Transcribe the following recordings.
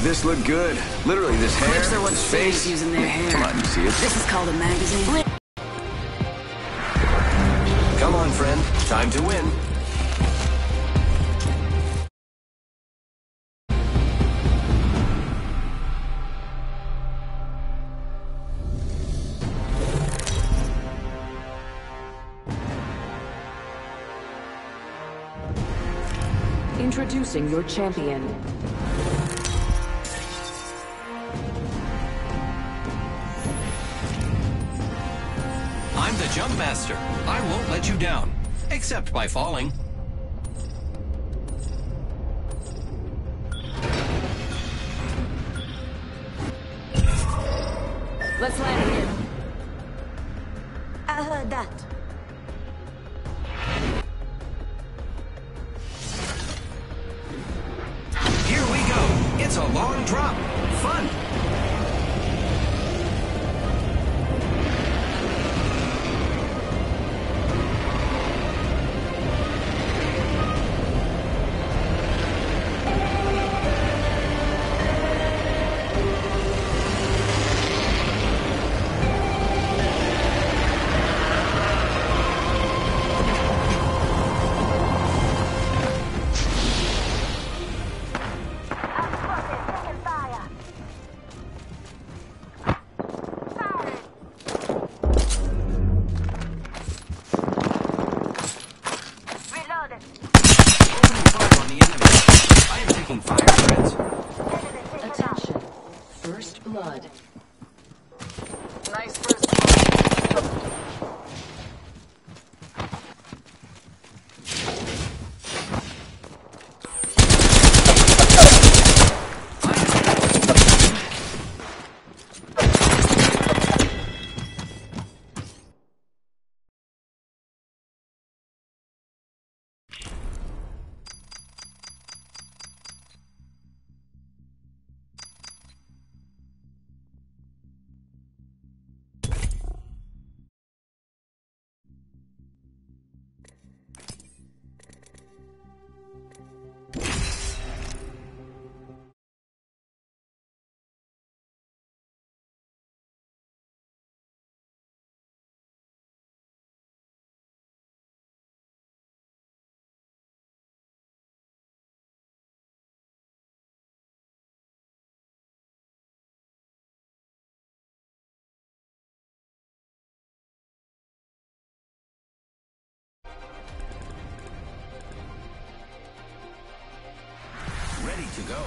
this look good. Literally, this hair, Clips are what this cities face. use in their hair. Come on, you see it? This is called a magazine. Come on, friend. Time to win. Introducing your champion. I'm the jump master. I won't let you down, except by falling. Let's land here. I heard that. Here we go. It's a long drop. Fun. Attention. First blood. Nice first blood. Ready to go.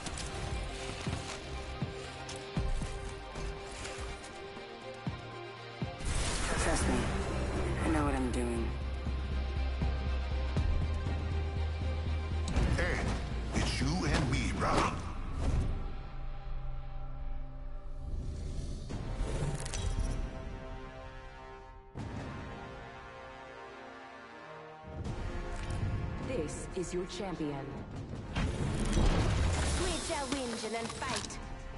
Trust me. I know what I'm doing. Hey, it's you and me, brother. This is your champion. Switch our engine and fight.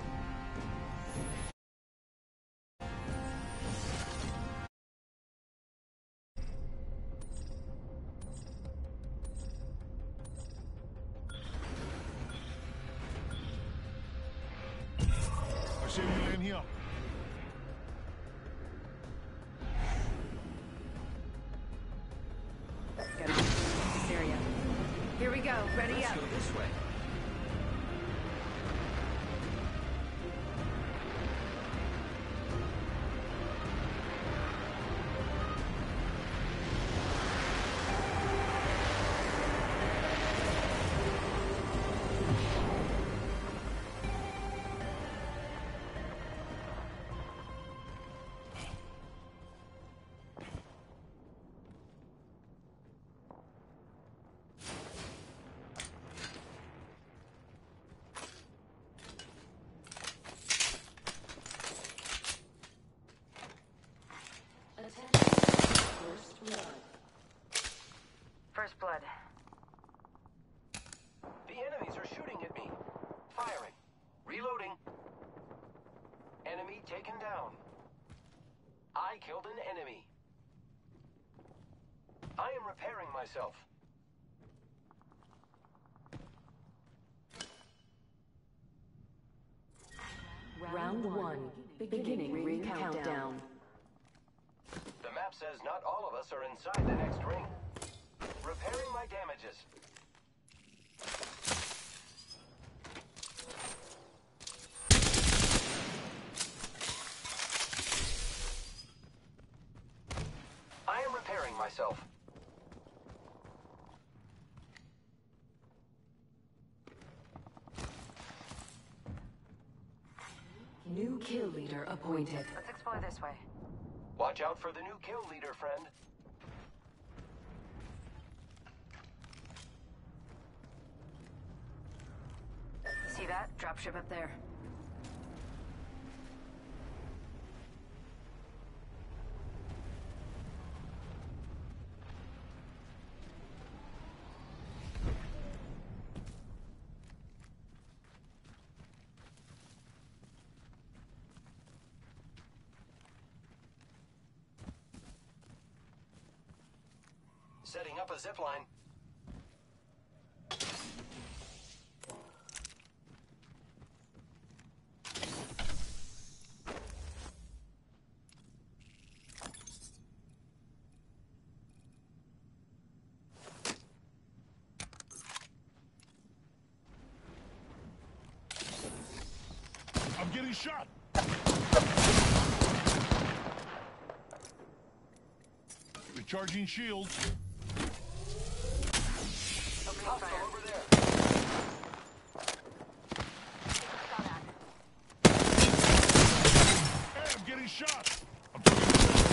I see you in here. Gotta get this area. Here we go. Ready Let's up. go this way. First blood. The enemies are shooting at me. Firing. Reloading. Enemy taken down. I killed an enemy. I am repairing myself. Round 1. Beginning ring countdown. The map says not all of us are inside the next ring. Repairing my damages. I am repairing myself. New kill leader appointed. Let's explore this way. Watch out for the new kill leader, friend. See that? Dropship up there. Setting up a zipline. I'm getting shot. Recharging shields. Hostile over there. Hey, I'm getting shot. I'm taking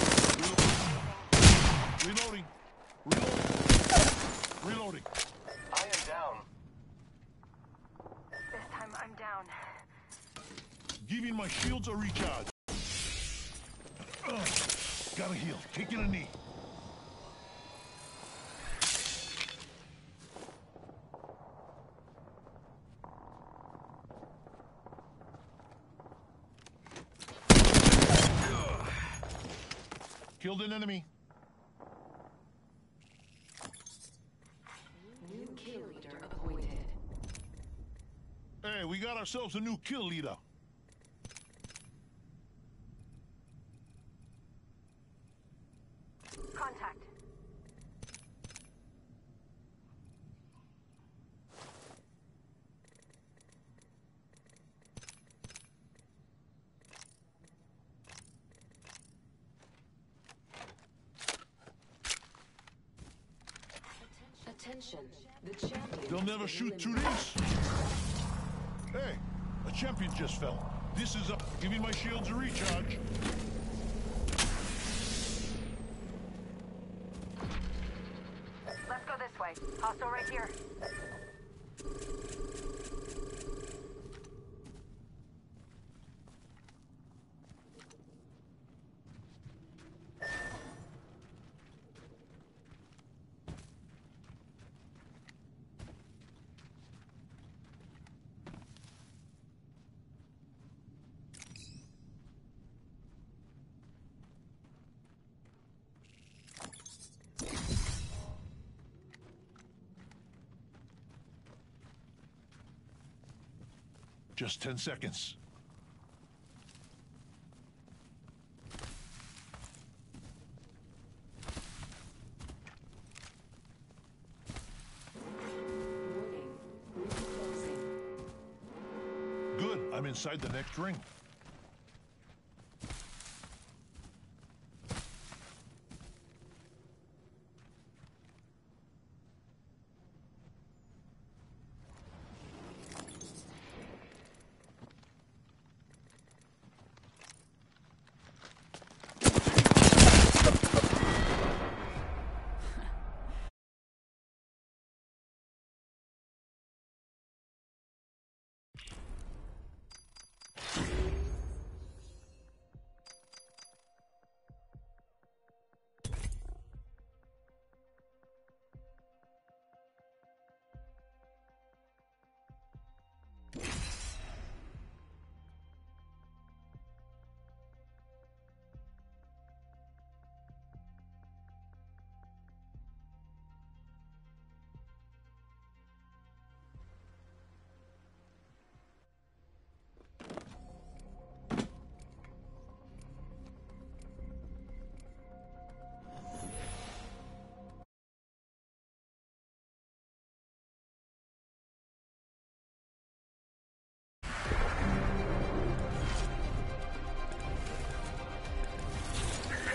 reloading. Reloading. I am down. This time I'm down. Giving my shields a recharge. Gotta heal. Taking a knee. Killed an enemy. New kill leader appointed. Hey, we got ourselves a new kill leader. Contact. Attention, the champion. They'll never shoot through this. Hey, a champion just fell. This is up. Giving my shields a recharge. Let's go this way. Hostile right here. Just 10 seconds. Warning, ring closing. Good, I'm inside the next ring.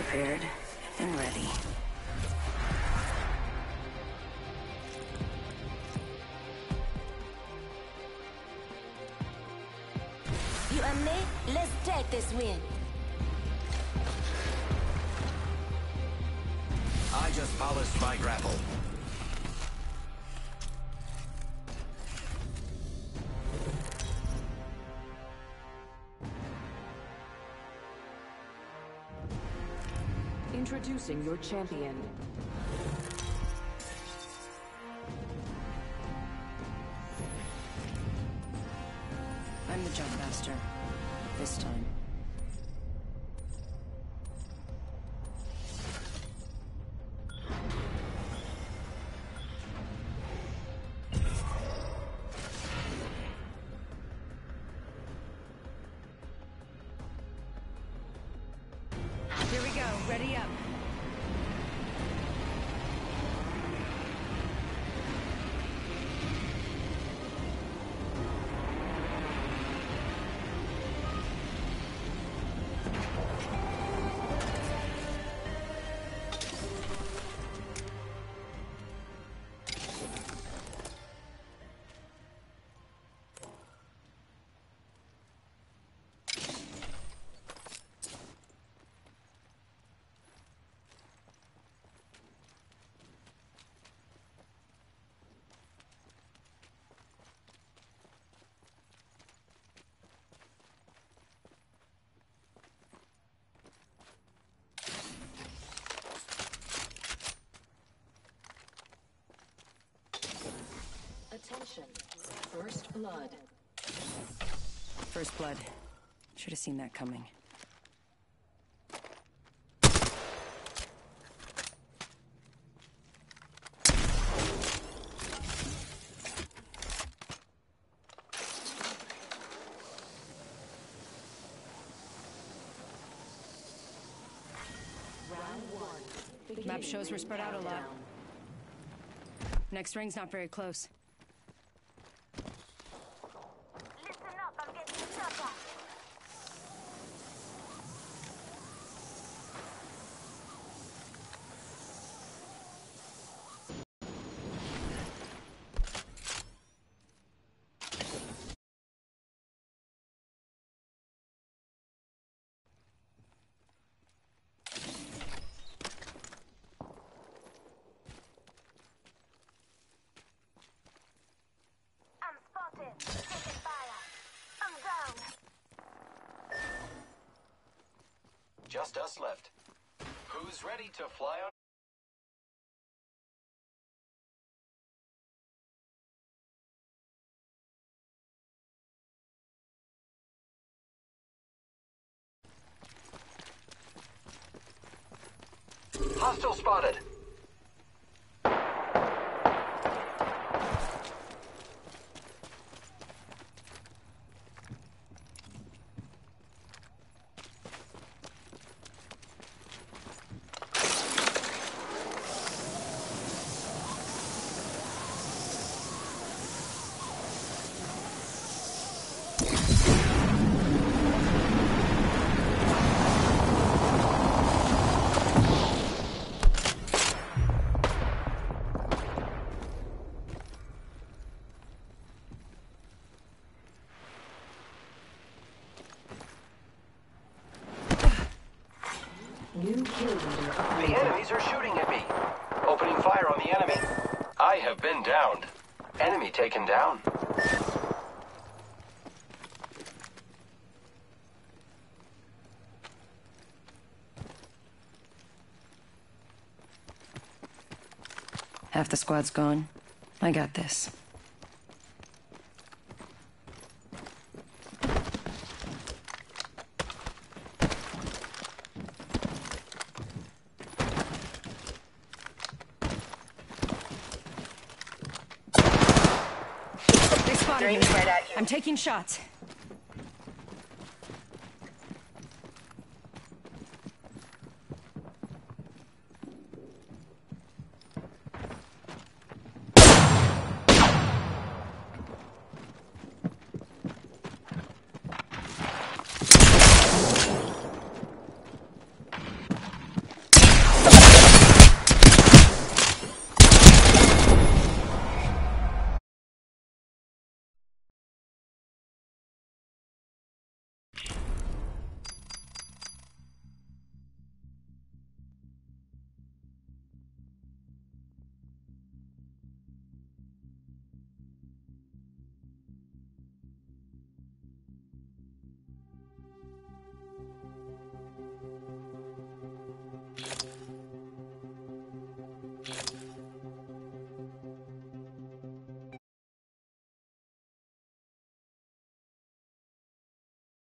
Prepared and ready. You and me? Let's take this win. I just polished my grapple. Introducing your champion. I'm the jump master. This time. Here we go. Ready up. Attention. First blood. First blood. Should have seen that coming. Round one. Map shows we're spread out a lot. Next ring's not very close. Listen up, I'm getting tougher. I'm spotted. Taking fire. I'm down. Just us left. Who's ready to fly on? Hostile spotted. New kill leader The appointed. enemies are shooting at me. Opening fire on the enemy. I have been downed. Enemy taken down. Half the squad's gone. I got this. They spotted me. I'm taking shots.